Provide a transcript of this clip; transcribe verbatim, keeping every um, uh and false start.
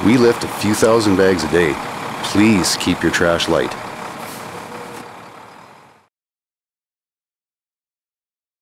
We lift a few thousand bags a day. Please keep your trash light.